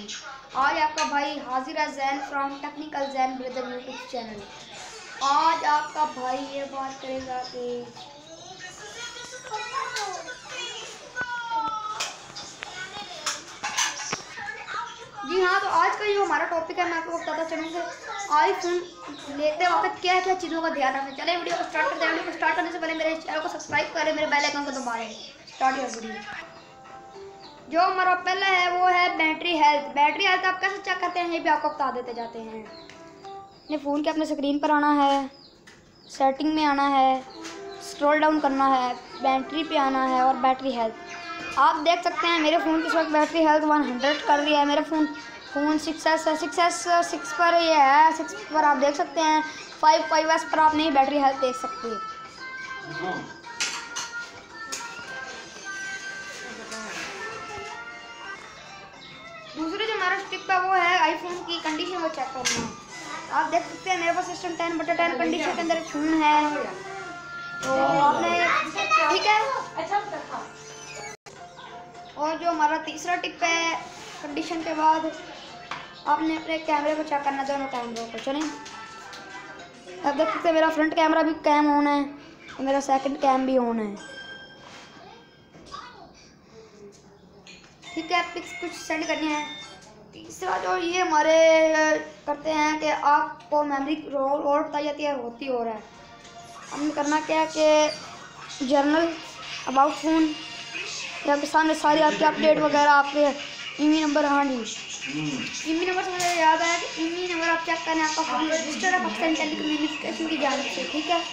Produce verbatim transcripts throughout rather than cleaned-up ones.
वालेकुम। आज आपका भाई हाजिर है Jain from technical Jain brother YouTube channel. आज आपका भाई ये बात करेगा कि जी हाँ, तो आज का जो हमारा टॉपिक है मैं आपको बताता चलूँगा आईफोन लेते वक्त क्या क्या चीज़ों का ध्यान रखना। चले वीडियो को स्टार्ट करते हैं। वीडियो को स्टार्ट करने से पहले मेरे चैनल को सब्सक्राइब करें, मेरे बेल आइकन को दबाएं। Start your video. जो हमारा पहला है वो है बैटरी हेल्थ। बैटरी हेल्थ आप कैसे चेक करते हैं ये भी आपको बता देते जाते हैं। अपने फ़ोन के अपने स्क्रीन पर आना है, सेटिंग में आना है, स्क्रॉल डाउन करना है, बैटरी पे आना है और बैटरी हेल्थ। आप देख सकते हैं मेरे फ़ोन की इस वक्त बैटरी हेल्थ वन हंड्रेड कर रही है। मेरा phone phone six S six S six पर ये है, सिक्स पर आप देख सकते हैं। फाइव फाइव एस पर आप नहीं बैटरी हेल्थ देख सकते। दूसरी जो हमारा टिप है वो है आईफोन की कंडीशन को चेक करना। आप देख सकते हैं मेरे पास सिस्टम टेन बटा टेन कंडीशन के अंदर एक फ़ोन है, तो आपने ठीक है। और जो हमारा तीसरा टिप है कंडीशन के बाद आपने अपने कैमरे को चेक करना, दोनों कैमरों को। चलें, आप देख सकते हैं मेरा फ्रंट कैमरा भी कैम ऑन है और मेरा सेकंड कैम भी ऑन है। ठीक है, पिक्स कुछ सेंड करनी है। तीसरा जो ये हमारे करते हैं कि आपको मेमोरी रोल और बताई जाती है, होती हो रहा है। हमने करना क्या है कि जर्नल अबाउट फ़ोन आपके सामने सारी आपकी अपडेट वगैरह, आपके ईमेल नंबर। हाँ जी, ईमेल नंबर से मुझे याद आया कि ईमेल नंबर आप चेक करें, आपका फ़ोन रजिस्टर्ड है पाकिस्तान टेलीकम्युनिकेशन की जानिब से। ठीक है,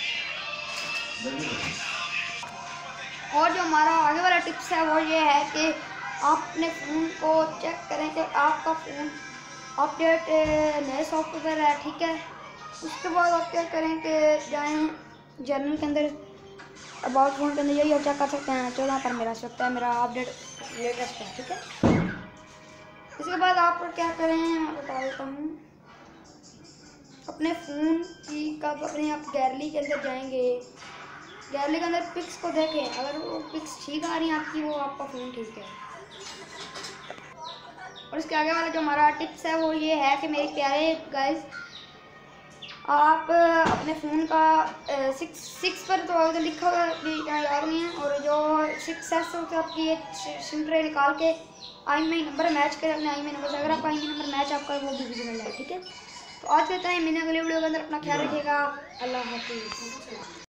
और जो हमारा आगे वाला टिप्स है वो ये है कि आप अपने फ़ोन को चेक करें कि आपका फ़ोन अपडेट नए सॉफ्टवेयर है। ठीक है, उसके बाद आप क्या करें कि जाएं जर्नल के अंदर, अबाउट फ़ोन के अंदर, यही आप चेक कर सकते हैं। चौदह पर मेरा सकता है, मेरा अपडेट लेटेस्ट है। ठीक है, इसके बाद आप क्या करें मैं बता देता हूँ। अपने फ़ोन की कब अपने आप गैलरी के अंदर जाएंगे, गैलरी के अंदर पिक्स को देखें, अगर वो पिक्स ठीक आ रही हैं आपकी, वो आपका फ़ोन ठीक है। और इसके आगे वाला जो हमारा टिप्स है वो ये है कि मेरे प्यारे गाइस, आप अपने फ़ोन का सिक्स सिक्स पर तो लिखा हुआ याद नहीं है, और जो सिक्स एस होता है आपकी एक सिम ट्रे निकाल के आई में नंबर मैच करें अपने आई में नंबर से। अगर आपका आई में नंबर मैच आपका वो भी विजिबल है। ठीक है, तो आज के टाइम मैंने अगले वीडियो के अंदर अपना ख्याल रखिएगा। अल्लाह हाफिज़।